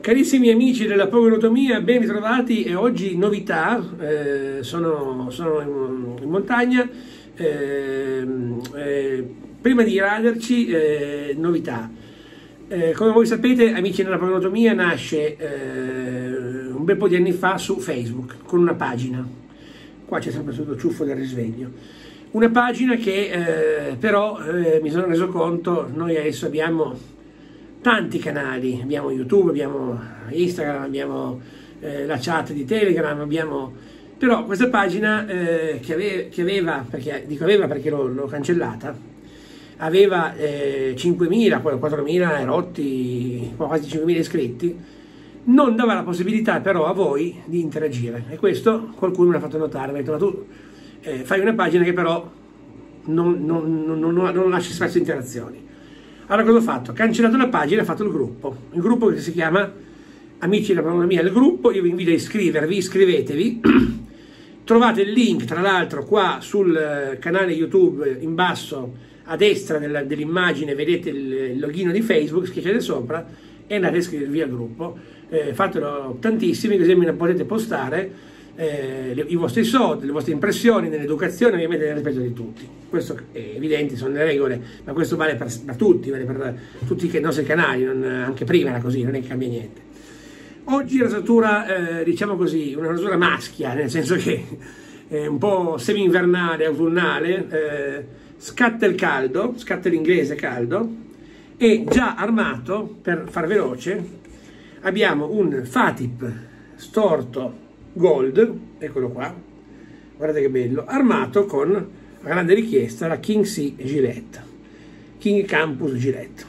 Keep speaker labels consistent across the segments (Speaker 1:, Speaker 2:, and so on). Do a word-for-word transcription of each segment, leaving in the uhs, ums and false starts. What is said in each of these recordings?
Speaker 1: Carissimi amici della Pogonotomia, ben ritrovati e oggi novità, eh, sono, sono in, in montagna, eh, eh, prima di raderci, eh, novità. Eh, come voi sapete, amici della Pogonotomia nasce eh, un bel po' di anni fa su Facebook, con una pagina, qua c'è sempre tutto ciuffo del risveglio, una pagina che eh, però eh, mi sono reso conto, noi adesso abbiamo tanti canali, abbiamo YouTube, abbiamo Instagram, abbiamo eh, la chat di Telegram, abbiamo... però questa pagina eh, che, ave che aveva, perché, dico aveva perché l'ho cancellata, aveva eh, cinquemila, poi quattromila rotti, quasi cinquemila iscritti, non dava la possibilità però a voi di interagire, e questo qualcuno me l'ha fatto notare, mi ha detto: ma tu eh, fai una pagina che però non, non, non, non, non lasci spazio a interazioni. Allora cosa ho fatto? Ho cancellato la pagina e ho fatto il gruppo, il gruppo che si chiama Amici della Pogonotomia, il gruppo. Io vi invito a iscrivervi, iscrivetevi, trovate il link tra l'altro qua sul canale YouTube in basso a destra dell'immagine, vedete il login di Facebook, schiacciate sopra e andate a iscrivervi al gruppo, eh, fatelo tantissimi così almeno potete postare Eh, le, i vostri soldi, le vostre impressioni nell'educazione, ovviamente nel rispetto di tutti. Questo è evidente, sono le regole, ma questo vale per, per tutti, vale per tutti i nostri canali, non, anche prima era così, non è che cambia niente. Oggi la rosatura, eh, diciamo così, una rosatura maschia, nel senso che è un po' semi-invernale, autunnale, eh, scatta il caldo, scatta l'inglese caldo, e già armato, per far veloce, abbiamo un Fatip storto Gold, eccolo qua, guardate che bello, armato con, a grande richiesta, la King C Gillette, King Campus Gillette.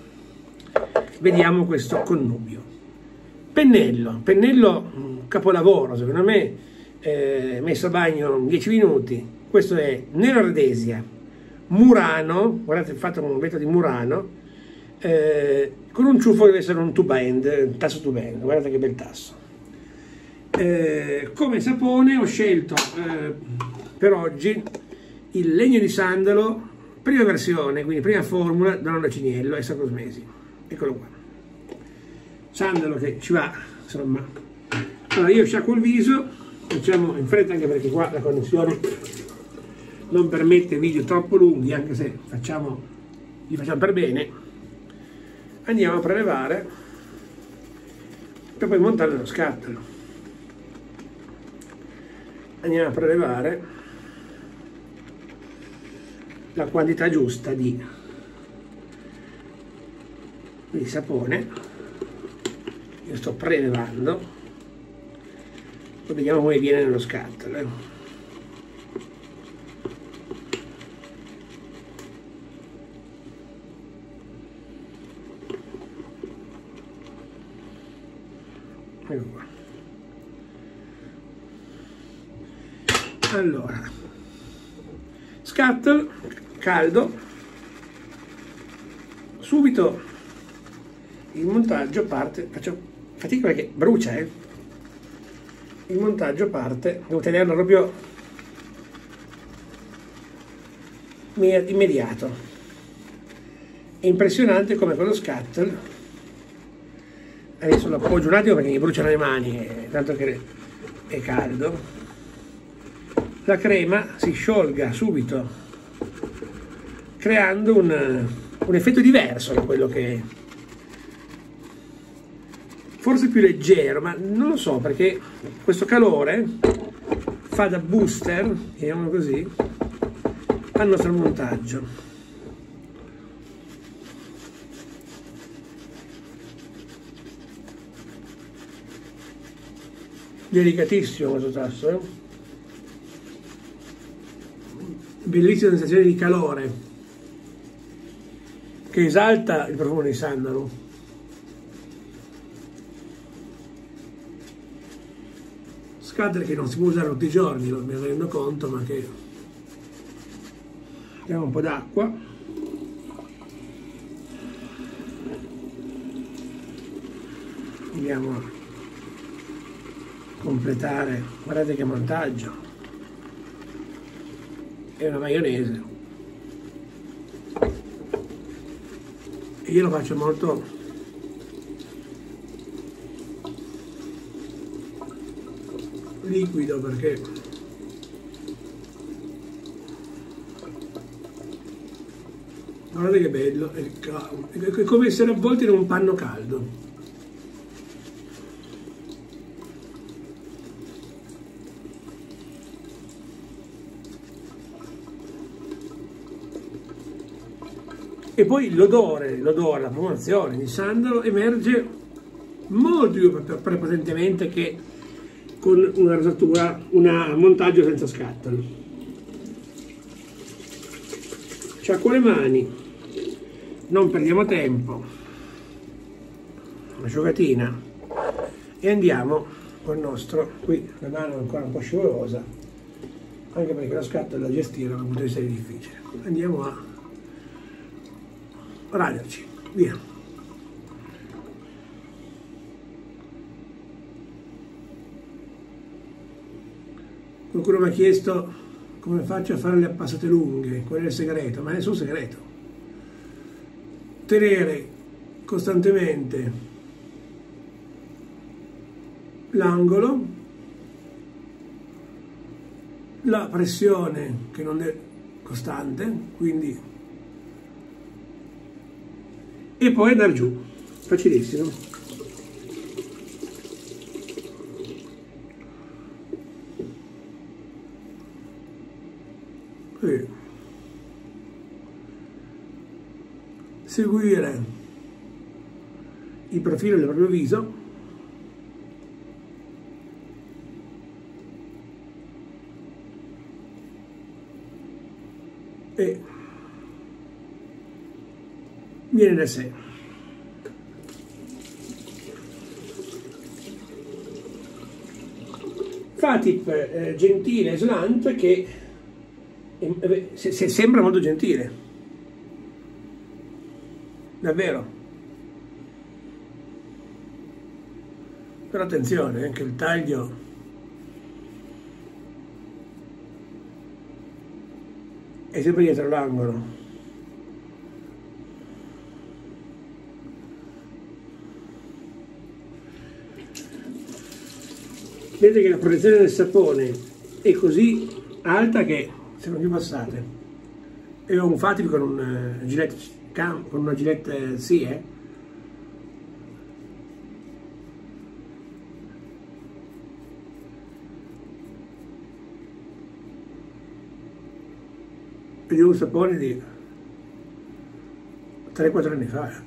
Speaker 1: Vediamo questo connubio. Pennello, pennello capolavoro, secondo me, eh, messo a bagno in dieci minuti. Questo è Nero Ardesia, Murano, guardate, fatto con un vetro di Murano, eh, con un ciuffo che deve essere un two end, un tasso two end, guardate che bel tasso. Eh, come sapone ho scelto eh, per oggi il legno di sandalo, prima versione, quindi prima formula, da Nonna Ciniello, Extra Cosmesi. Eccolo qua, sandalo che ci va, insomma. Allora io sciacquo il viso, facciamo in fretta anche perché qua la connessione non permette video troppo lunghi, anche se facciamo, li facciamo per bene. Andiamo a prelevare per poi montare nello scattolo. Andiamo a prelevare la quantità giusta di, di sapone. Io sto prelevando, poi vediamo come viene nello scattolo. Eh. Ecco qua. Allora, scatto caldo, subito il montaggio parte, faccio fatica perché brucia, eh? Il montaggio parte, devo tenerlo proprio immediato. È impressionante come con lo scatto, adesso lo appoggio un attimo perché mi bruciano le mani, eh, tanto che è caldo. La crema si sciolga subito, creando un, un effetto diverso da quello che è, forse più leggero, ma non lo so, perché questo calore fa da booster, chiamiamolo così, al nostro montaggio. Delicatissimo questo tasto, eh? Bellissima sensazione di calore che esalta il profumo di sandalo. Scatter che non si può usare tutti i giorni, lo mi rendo conto, ma che diamo un po' d'acqua. Andiamo a completare, guardate che montaggio. È una maionese. io lo faccio molto liquido perché guardate che bello, è come essere avvolti in un panno caldo. E poi l'odore, l'odore, la promozione di sandalo emerge molto più prepotentemente che con una rosatura, un montaggio senza scatole. Sciacquo le mani, non perdiamo tempo, asciugatina e andiamo col nostro, qui la mano è ancora un po' scivolosa, anche perché la scatola da gestire dal punto di vista è difficile. Andiamo a raderci, via. Qualcuno mi ha chiesto come faccio a fare le passate lunghe, qual è il segreto, ma è nessun segreto. Tenere costantemente l'angolo, la pressione che non è costante, quindi e poi andare giù, facilissimo. Così. Seguire il profilo del proprio viso e viene da sé. Fatip eh, gentile, slant, che eh, se, se sembra molto gentile, davvero. Però attenzione, anche il taglio è sempre dietro l'angolo. Vedete che la protezione del sapone è così alta che se non più passate. E ho un Fatip con un uh, Gillette Cam, con una Gillette sì, eh. E di un sapone di tre quattro anni fa.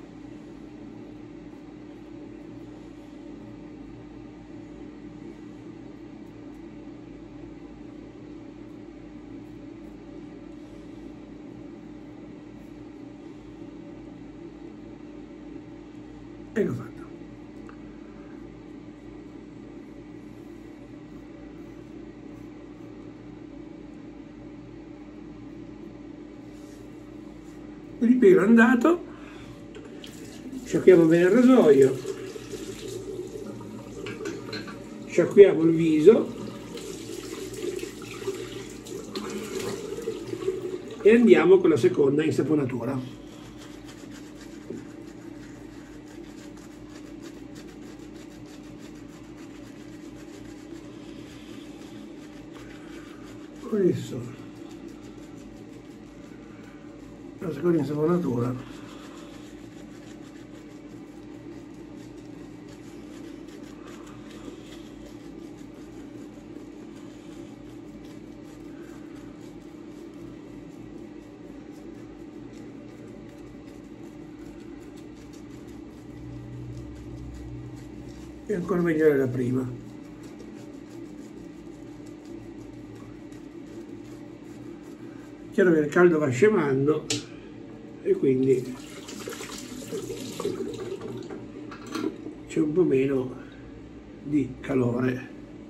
Speaker 1: Ecco fatto. Il pelo è andato, sciacquiamo bene il rasoio, sciacquiamo il viso e andiamo con la seconda insaponatura. Adesso la seconda insaponatura è ancora migliore della prima. Chiaro che il caldo va scemando e quindi c'è un po' meno di calore.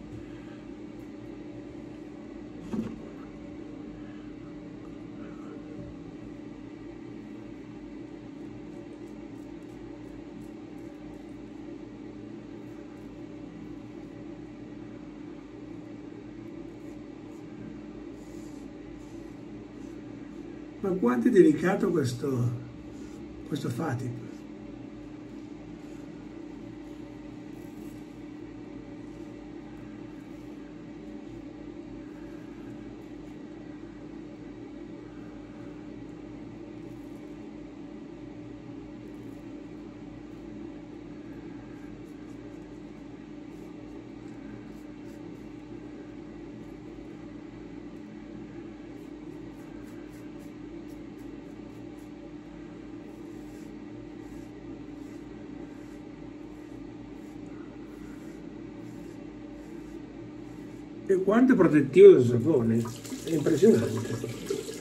Speaker 1: Ma quanto è delicato questo, questo Fatip? E quanto è protettivo del sapone, è impressionante.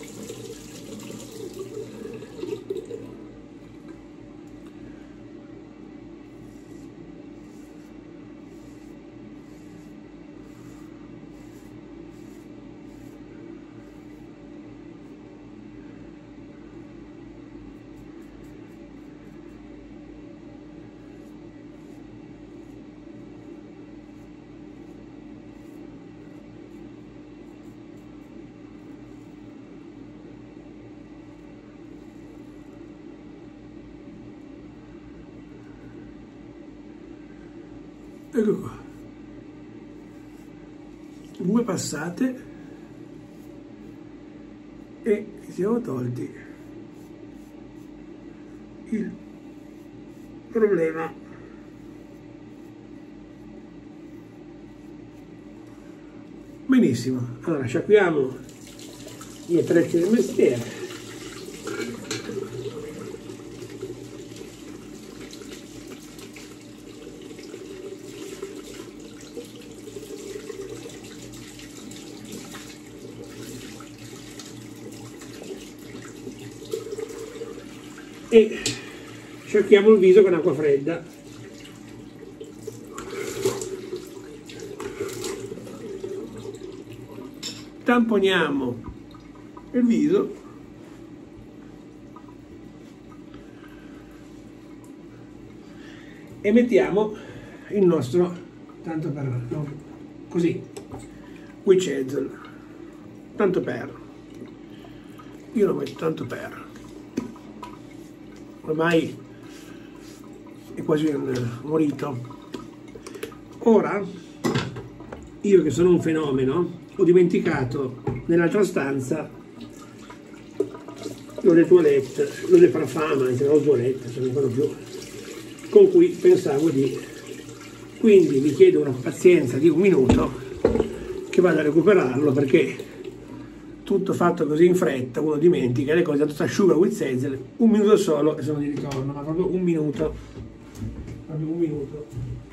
Speaker 1: Ecco qua, due passate e ci siamo tolti il problema. Benissimo, allora sciacquiamo gli attrezzi del mestiere. E sciacquiamo il viso con acqua fredda. Tamponiamo il viso e mettiamo il nostro, tanto per, no, così, witch hazel, tanto per, io lo metto tanto per. Ormai è quasi un morito. Ora, io che sono un fenomeno, ho dimenticato nell'altra stanza l'eau de toilette, l'eau de parfum, anche l'eau de toilette, se non ricordo più, con cui pensavo di... Quindi vi chiedo una pazienza di un minuto che vado a recuperarlo, perché tutto fatto così in fretta, uno dimentica le cose, tanto si asciuga with hazel, un minuto solo e sono di ritorno, ma proprio un minuto, proprio un minuto.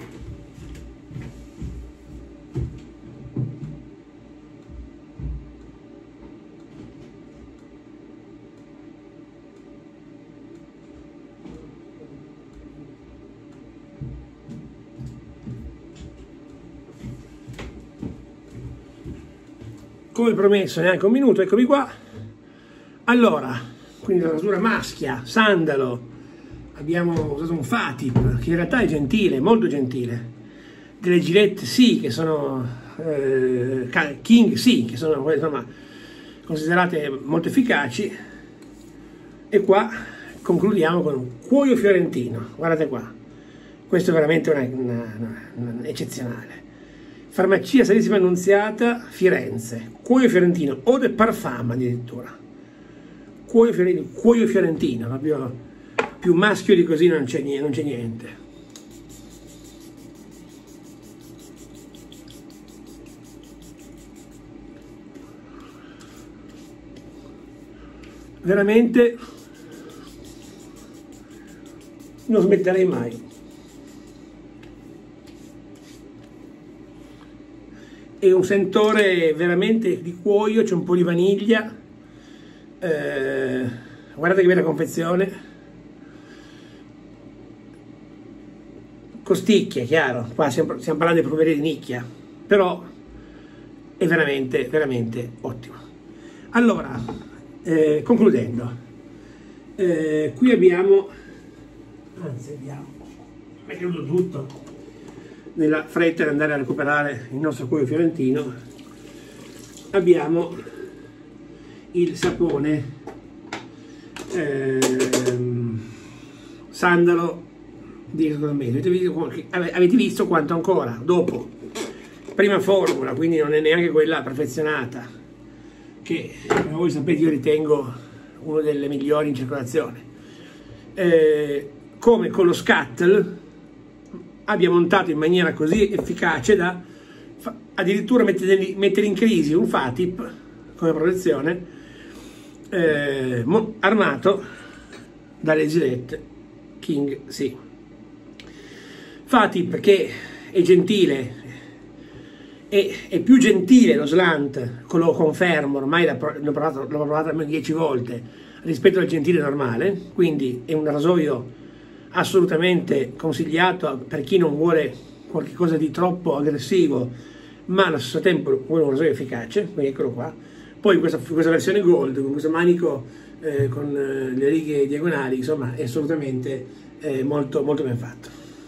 Speaker 1: Come promesso, neanche un minuto, eccomi qua. Allora, quindi la rasura maschia, sandalo, abbiamo usato un Fatip, che in realtà è gentile, molto gentile, delle Gillette sì, che sono eh, King sì, che sono insomma considerate molto efficaci, e qua concludiamo con un cuoio fiorentino, guardate qua, questo è veramente una, una, una, una eccezionale. Farmacia Salissima Annunziata, Firenze, cuoio fiorentino, eau de parfum addirittura, cuoio fiorentino, cuoio fiorentino, proprio più maschio di così non c'è niente. Veramente non smetterei mai. È un sentore veramente di cuoio, c'è un po' di vaniglia, eh, guardate che bella confezione, costicchia, chiaro, qua stiamo, stiamo parlando di profumeria di nicchia, però è veramente, veramente ottimo. Allora, eh, concludendo, eh, qui abbiamo, anzi abbiamo, è chiuso tutto, nella fretta di andare a recuperare il nostro cuoio fiorentino, abbiamo il sapone ehm, sandalo di Esgormese. Avete, avete visto quanto ancora dopo, prima formula, quindi non è neanche quella perfezionata, che come voi sapete io ritengo una delle migliori in circolazione, eh, come con lo Scuttle abbia montato in maniera così efficace da addirittura mettere, mettere in crisi un Fatip come protezione, eh, armato dalle Gillette King sì. Fatip che è gentile è, è più gentile lo slant, lo confermo, ormai l'ho provato, l'ho provato almeno dieci volte rispetto al gentile normale, quindi è un rasoio assolutamente consigliato per chi non vuole qualcosa di troppo aggressivo, ma allo stesso tempo vuole un rasoio efficace, quindi eccolo qua. Poi questa, questa versione gold, con questo manico eh, con eh, le righe diagonali, insomma è assolutamente eh, molto, molto ben fatto.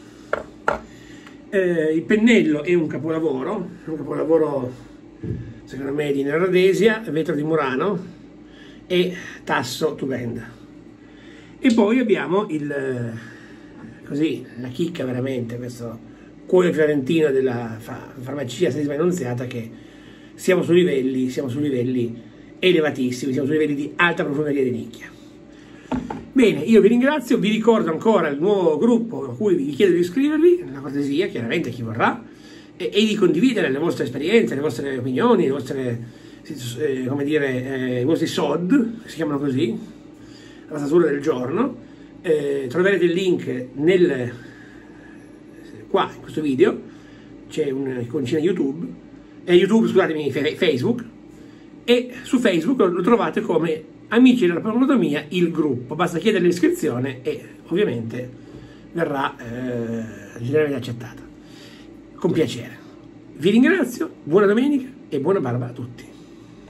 Speaker 1: Eh, il pennello è un capolavoro, un capolavoro secondo me di Nerradesia, vetro di Murano e tasso to bend. E poi abbiamo il, così, la chicca veramente, questo cuoio fiorentino della farmacia Santissima Annunziata, che siamo su livelli, siamo su livelli elevatissimi, siamo su livelli di alta profumeria di nicchia. Bene, io vi ringrazio, vi ricordo ancora il nuovo gruppo a cui vi chiedo di iscrivervi, una cortesia chiaramente a chi vorrà, e, e di condividere le vostre esperienze, le vostre opinioni, le vostre, eh, come dire, eh, i vostri S O D, che si chiamano così, la statura del giorno. Eh, troverete il link nel, qua in questo video, c'è un'iconcina YouTube, eh, YouTube, scusatemi, Facebook, e su Facebook lo trovate come Amici della Pneumotomia, il gruppo. Basta chiedere l'iscrizione e ovviamente verrà eh, generalmente accettata. Con piacere. Vi ringrazio, buona domenica e buona barba a tutti.